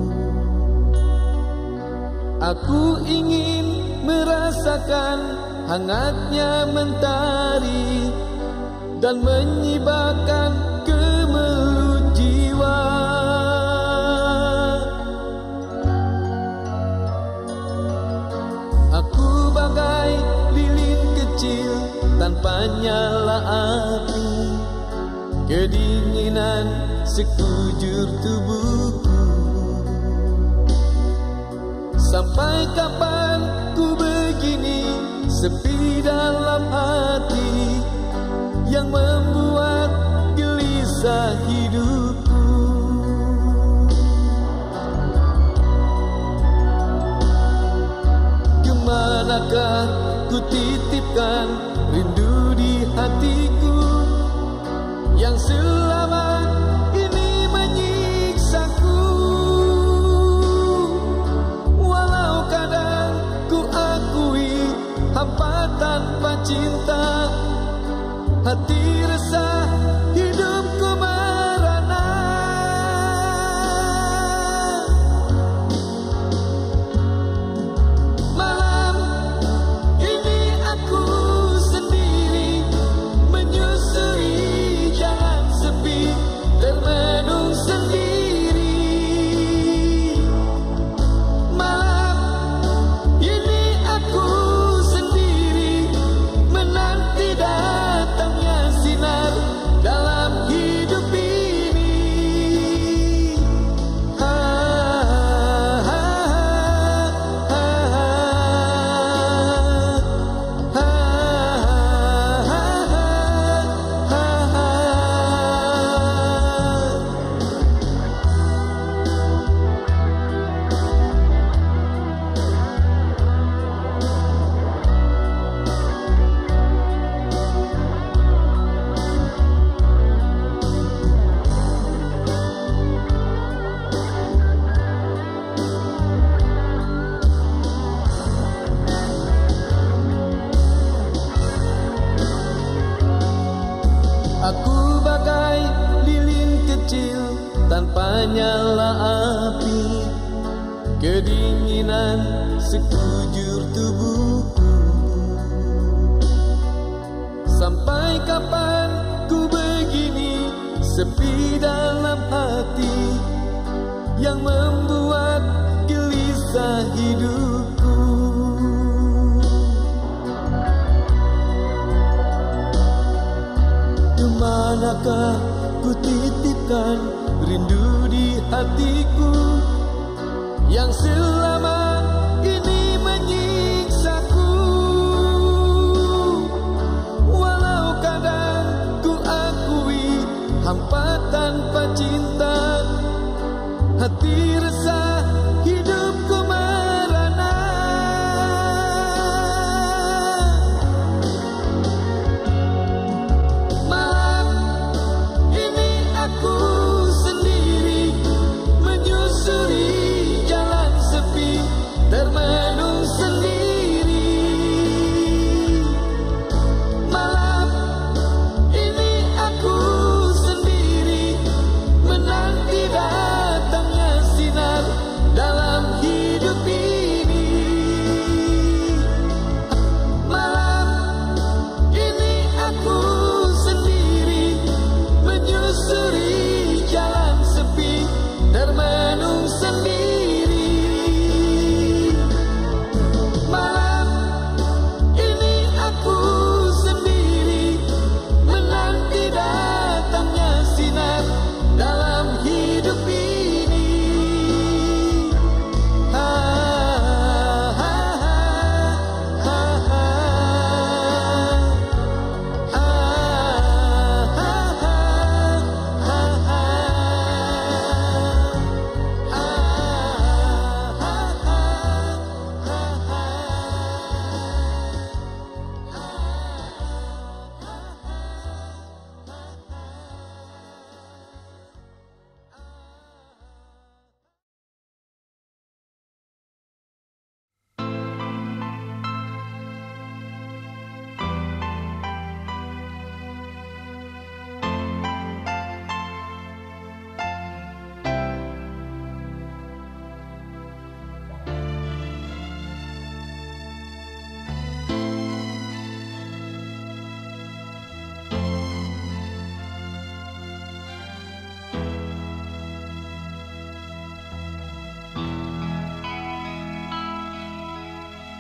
Aku ingin merasakan hangatnya mentari dan menyibarkan kemelut jiwa. Aku bagai lilin kecil tanpa nyala api, kedinginan sekujur tubuhku. Sampai kapan ku begini sepi dalam hati yang membuat gelisah hidupku. Kemanakah ku titipkan rindu di hatiku yang selama ini menyiksaku. Walau kadang ku akui hampa tanpa cinta, hati resah hidupku merana. Malam ini aku sendiri menyusuri jalan sepi, termenung sendiri. Malam ini aku sendiri menanti datangnya sinar dalam hidup ini. Ha, ha, ha, ha, ha, ha, ha, ha. Aku bagai lilin kecil tanpa nyala api, kedinginan sekujur tubuhku. Sampai kapan ku begini sepi dalam hati yang membuat gelisah hidupku. Kemanakah ku titipkan rindu di hatiku yang selama ini menyiksaku. Walau kadang ku akui hampa tanpa cinta, hati resah hidupku merana. Malam ini aku sendiri menyusuri jalan sepi, termenung sendiri. Malam ini aku sendiri menanti datangnya sinar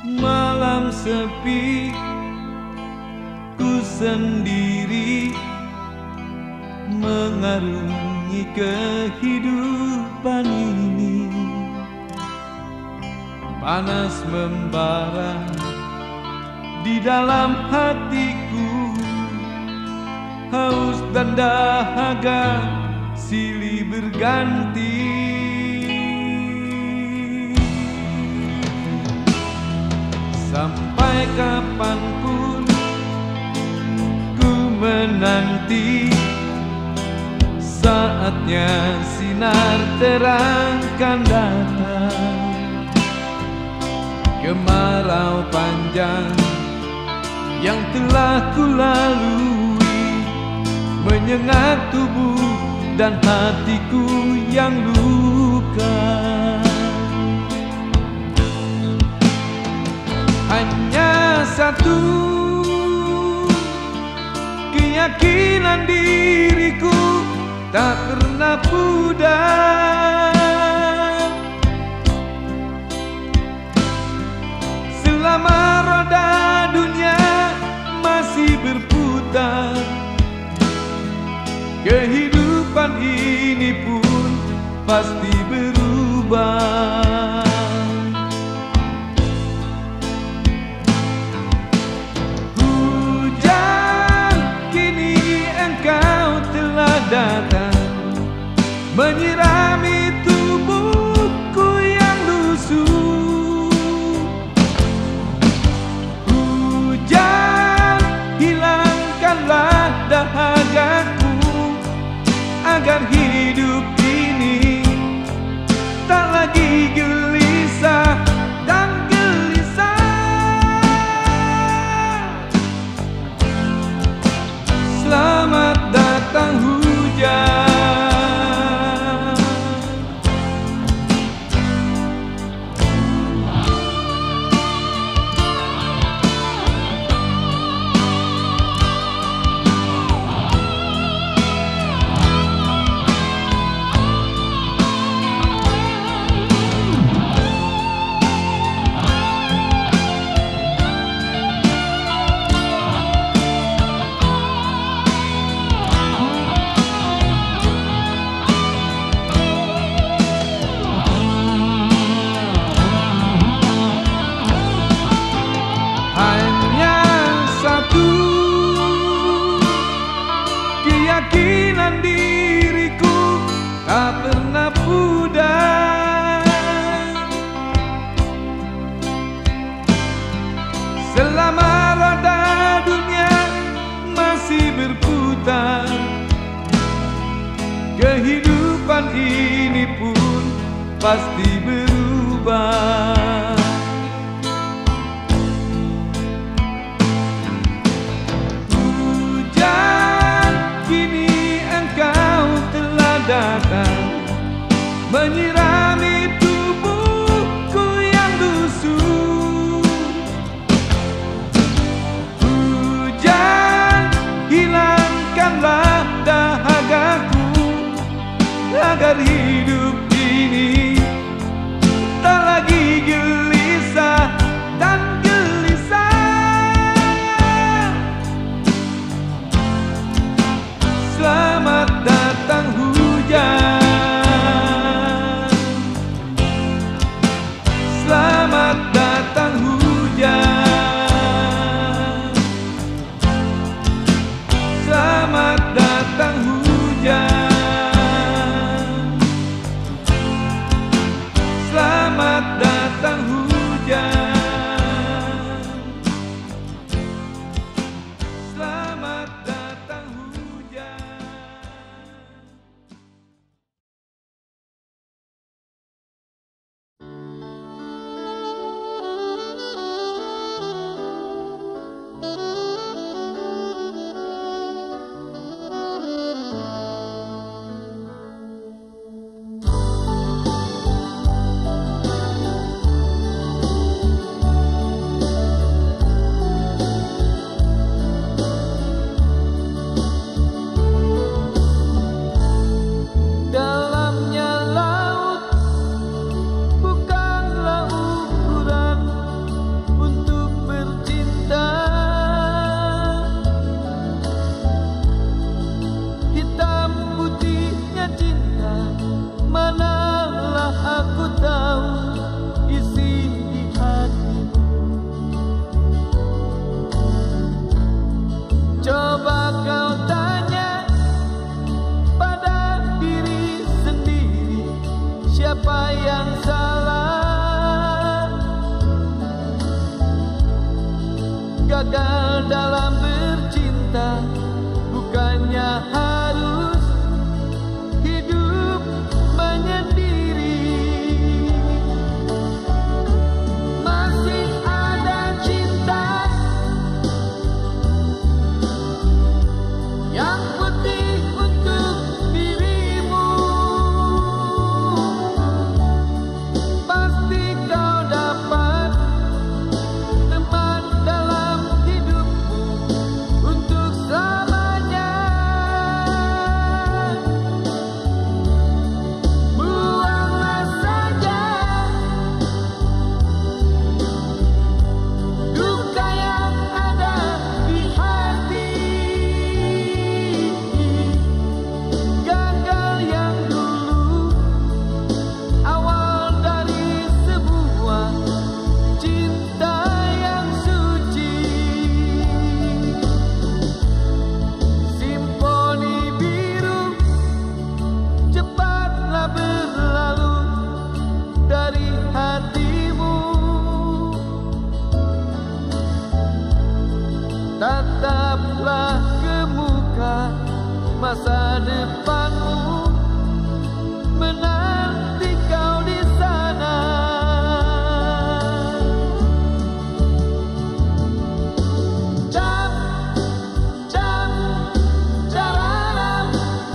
Malam sepi, ku sendiri mengarungi kehidupan ini. Panas membara di dalam hatiku, haus dan dahaga silih berganti. Sampai kapanpun ku menanti saatnya sinar terang kan datang. Kemarau panjang yang telah ku lalui menyengat tubuh dan hatiku yang luka. Hanya satu keyakinan diriku tak pernah pudar. Selama roda dunia masih berputar, kehidupan ini pun pasti berubah. Datang menyirami tubuhku yang lusuh. Hujan, hilangkanlah dahagaku agar hidup ini tak lagi gelisah dan gelisah. Selamat datang hujan. Keyakinan diriku tak pernah pudar. Selama roda dunia masih berputar, kehidupan ini pun pasti berubah. Datang menyirami tubuhku yang lusuh. Hujan, hilangkanlah dahagaku agar hidup ini tak lagi gelisah dan gelisah. Selamat datang hujan. siapa yang salah? Gagal dalam bercinta bukannya harus hidup menyendiri. Masih ada cinta yang putih untuk dirimu. Pasti kau dapat teman dalam hidupmu untuk selamanya. Buanglah saja duka yang ada di hati. Gagal yang dulu awal dari sebuah cinta yang suci. Simfoni biru cepatlah berlalu dari hatimu. Tataplah ke muka masa depanmu, menanti kau di sana. Jam, jam, jararam.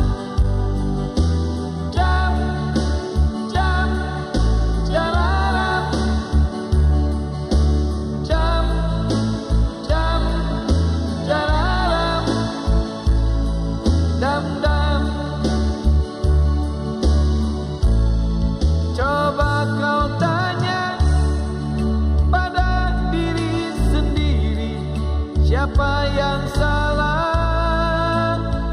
Jam, jam, jararam. Jam, jam, jararam. Dam, dam. Coba kau tanya pada diri sendiri, siapa yang salah?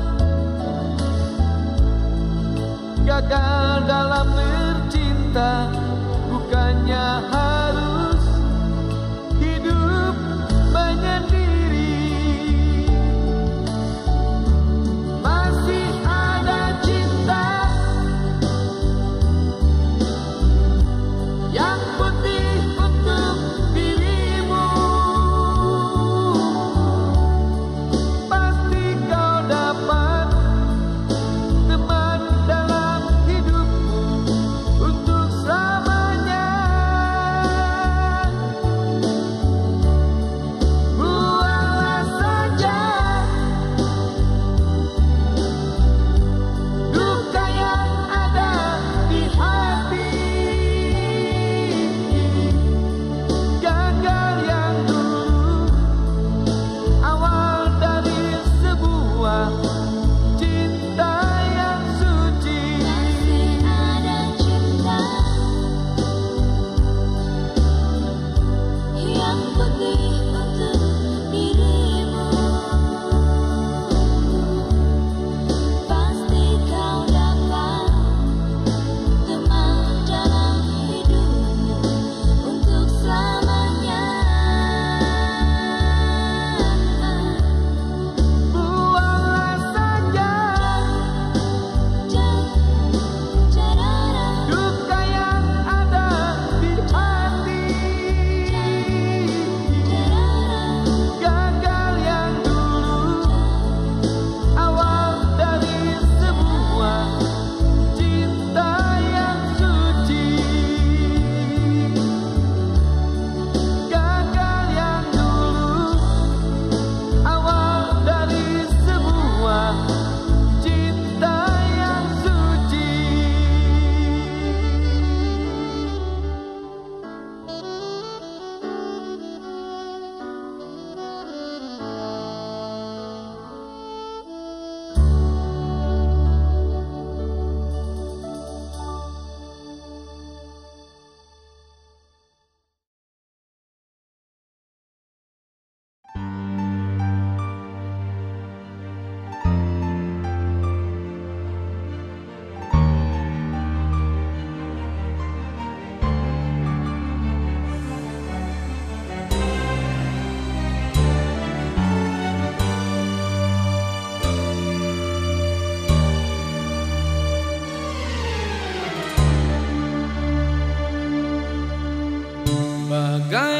Gagal dalam bercinta bukannya harus hidup menyendiri. Masih ada cinta yang putih untuk dirimu. Pasti kau dapat teman dalam hidupmu untuk selamanya.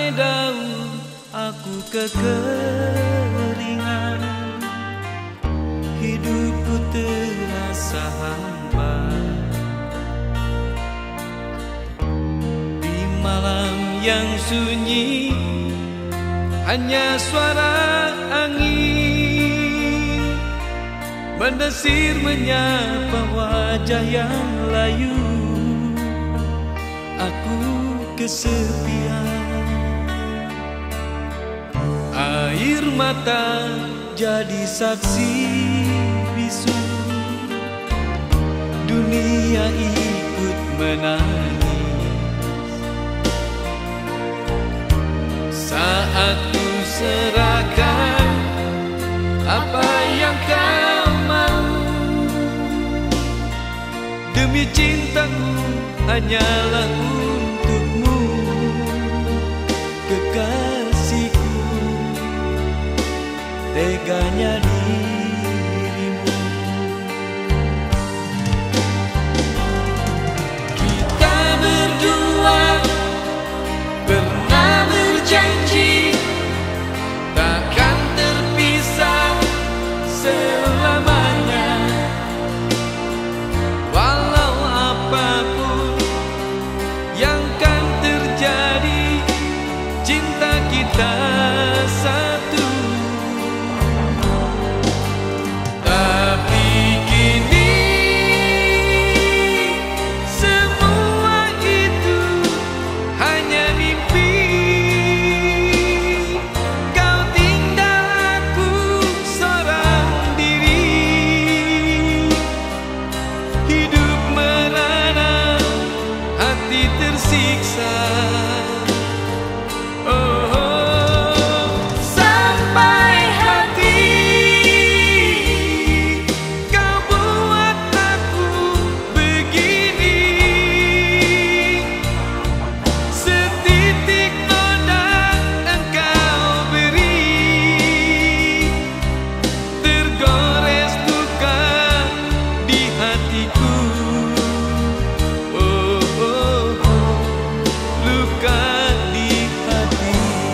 Bagai daun aku kekeringan, hidupku terasa hampa. Di malam yang sunyi hanya suara angin mendesir menyapa wajah yang layu. Aku kesepian, air mata jadi saksi bisu. Dunia ikut menangis saat ku serahkan apa yang kau mau. Demi cintaku hanyalah untukmu, kekasihku, teganya dirimu. Kita berdua pernah berjanji takkan terpisah selamanya. Walau apapun yang kan terjadi, cinta kita satu. Tapi kini semua itu hanya mimpi. Kau tinggal aku seorang diri. Hidup merana, hati tersiksa. Sampai hati kau buat aku begini. Setitik noda engkau beri, tergores luka di hatiku. Luka di hati.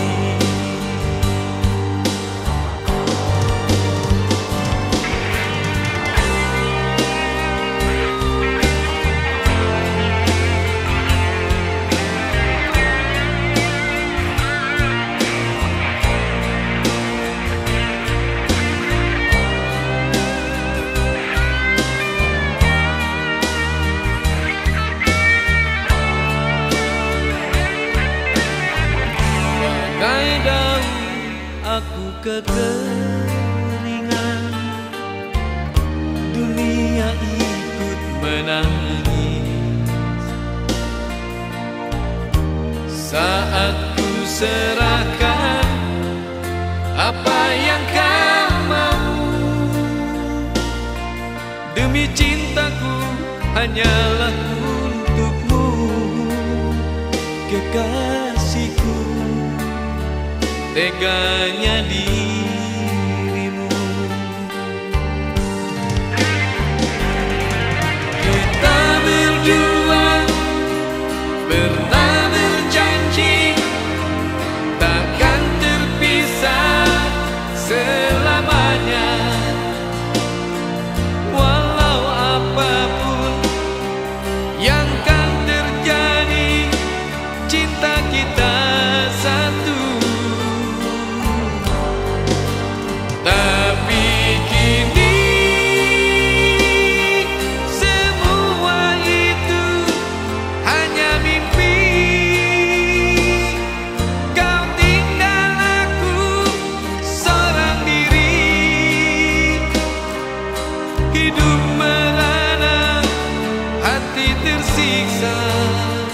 Bagai daun aku kekeringan, dunia ikut menangis saat ku serahkan apa yang kau mau. Demi cintaku hanyalah untukmu, kekasihku, teganya dirimu. Kita berdua pernah berjanji takkan terpisah selamanya. Walau apapun yang kan terjadi, cinta kita satu. Tapi kini semua itu hanya mimpi. Kau tinggal aku seorang diri. Hidup merana, hati tersiksa.